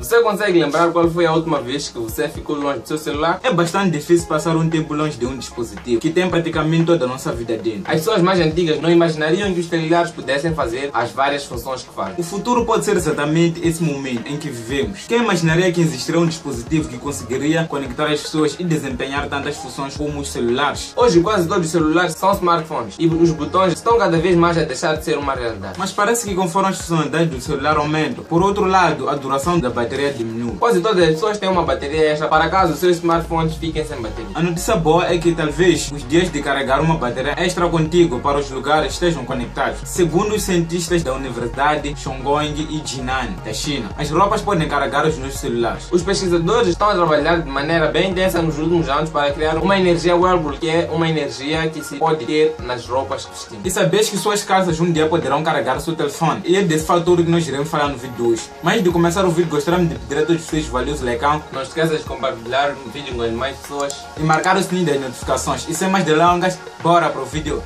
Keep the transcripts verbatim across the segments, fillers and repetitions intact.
Você consegue lembrar qual foi a última vez que você ficou longe do seu celular? É bastante difícil passar um tempo longe de um dispositivo que tem praticamente toda a nossa vida dentro. As pessoas mais antigas não imaginariam que os celulares pudessem fazer as várias funções que fazem. O futuro pode ser exatamente esse momento em que vivemos. Quem imaginaria que existiria um dispositivo que conseguiria conectar as pessoas e desempenhar tantas funções como os celulares? Hoje quase todos os celulares são smartphones e os botões estão cada vez mais a deixar de ser uma realidade. Mas parece que conforme as funcionalidades do celular aumentam, por outro lado, a duração da bateria diminui. Quase todas as pessoas têm uma bateria extra para caso os seus smartphones fiquem sem bateria. A notícia boa é que talvez os dias de carregar uma bateria extra contigo para os lugares estejam conectados. Segundo os cientistas da Universidade Chongqing e Jinan, da China, as roupas podem carregar os nossos celulares. Os pesquisadores estão a trabalhar de maneira bem intensa nos últimos anos para criar uma energia wearable, que é uma energia que se pode ter nas roupas que vestimos. E sabes que suas casas um dia poderão carregar seu telefone? E é desse fator que nós iremos falar no vídeo de hoje. Mas antes de começar o vídeo, gostaríamos de pedir a todos vocês valioso like. Não esqueça de compartilhar o vídeo com as mais pessoas e marcar o sininho das notificações. E sem mais delongas, bora pro vídeo.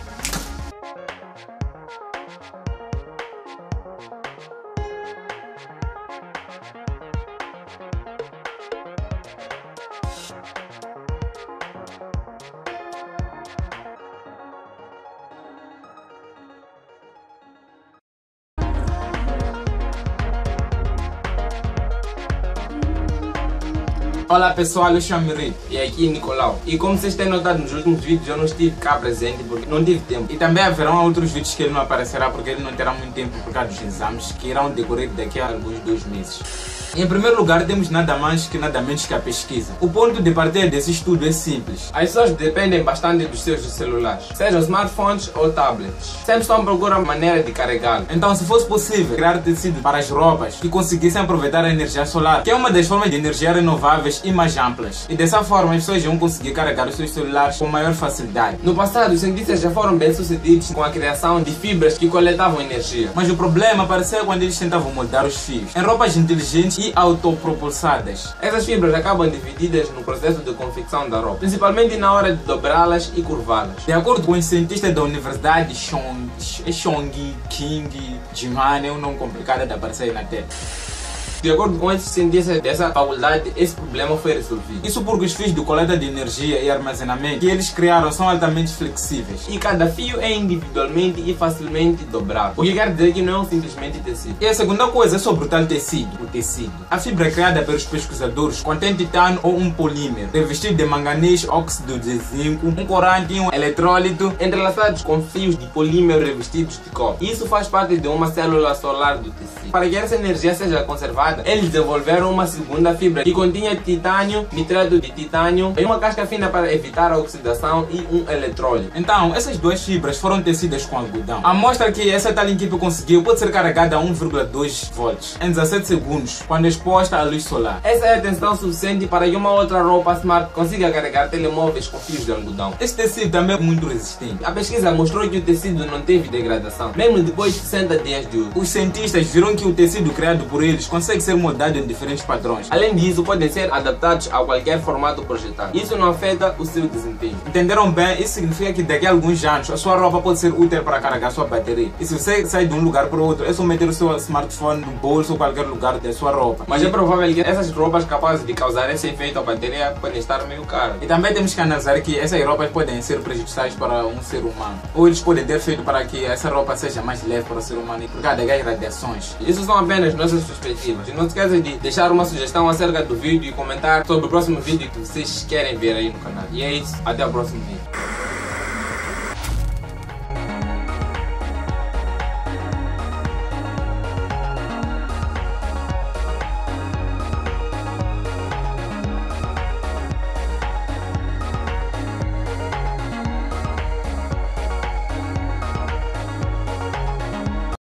Olá pessoal, eu chamo Rito e aqui é Nicolau. E como vocês têm notado nos últimos vídeos, eu não estive cá presente porque não tive tempo. E também haverão outros vídeos que ele não aparecerá porque ele não terá muito tempo por causa dos exames que irão decorrer daqui a alguns dois meses. Em primeiro lugar, temos nada mais que nada menos que a pesquisa. O ponto de partida desse estudo é simples. As pessoas dependem bastante dos seus celulares, sejam smartphones ou tablets. Sempre estão procurando maneira de carregá-lo. Então, se fosse possível criar tecido para as roupas que conseguissem aproveitar a energia solar, que é uma das formas de energia renováveis e mais amplas, e dessa forma as pessoas iam conseguir carregar os seus celulares com maior facilidade. No passado, os cientistas já foram bem sucedidos com a criação de fibras que coletavam energia. Mas o problema apareceu quando eles tentavam moldar os fios em roupas inteligentes e autopropulsadas. Essas fibras acabam divididas no processo de confecção da roupa, principalmente na hora de dobrá-las e curvá-las. De acordo com os cientistas da Universidade Chong, Chongqing Jinan, é um nome complicado de aparecer na tela. De acordo com esses cientistas dessa faculdade, esse problema foi resolvido. Isso porque os fios de coleta de energia e armazenamento que eles criaram são altamente flexíveis. E cada fio é individualmente e facilmente dobrável. O que quer dizer que não é simplesmente tecido. E a segunda coisa é sobre o tal tecido, o tecido. A fibra criada pelos pesquisadores contém titânio ou um polímero, revestido de manganês, óxido de zinco, um corante e um eletrólito, entrelaçados com fios de polímero revestidos de cobre. Isso faz parte de uma célula solar do tecido. Para que essa energia seja conservada, eles desenvolveram uma segunda fibra que continha titânio, nitrato de titânio e uma casca fina para evitar a oxidação e um eletrólito. Então, essas duas fibras foram tecidas com algodão. A amostra que essa tal equipe conseguiu pode ser carregada a um vírgula dois volts em dezassete segundos quando exposta à luz solar. Essa é a tensão suficiente para que uma outra roupa smart consiga carregar telemóveis com fios de algodão. Esse tecido também é muito resistente. A pesquisa mostrou que o tecido não teve degradação, mesmo depois de sessenta dias de uso. Os cientistas viram que o tecido criado por eles consegue ser moldado em diferentes padrões. Além disso, podem ser adaptados a qualquer formato projetado. Isso não afeta o seu desempenho. Entenderam bem? Isso significa que daqui a alguns anos a sua roupa pode ser útil para carregar sua bateria. E se você sai de um lugar para o outro, é só meter o seu smartphone no bolso ou qualquer lugar da sua roupa. Mas é provável que essas roupas capazes de causar esse efeito à bateria podem estar meio caras. E também temos que analisar que essas roupas podem ser prejudiciais para um ser humano. Ou eles podem ter feito para que essa roupa seja mais leve para o ser humano e por causa das radiações. Isso são apenas nossas perspectivas. E não se esqueça de deixar uma sugestão acerca do vídeo e comentar sobre o próximo vídeo que vocês querem ver aí no canal. E é isso, até o próximo vídeo.